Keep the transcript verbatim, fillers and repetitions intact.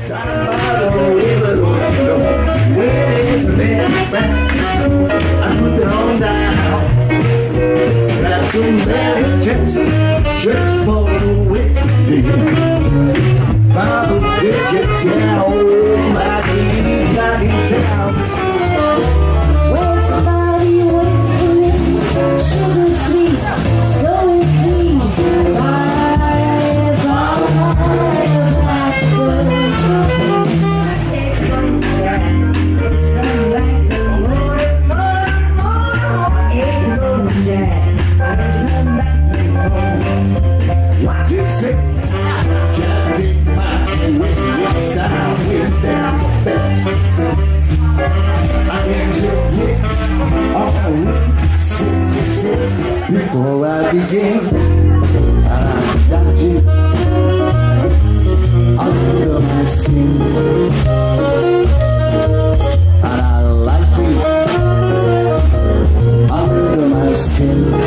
Trying to find a way, but where is the man practice? I put it on down. Grab some leather chest, just for the wicked. Father, did you tell my deep, my deep town? When somebody waits for me, sugar sweet, so sweet. Bye, bye, blackbird. What you say? Just take my way, yes, I will, that's the best. I get your kicks on Route sixty-six. Before I begin, I got you under my skin, and I like you under my skin.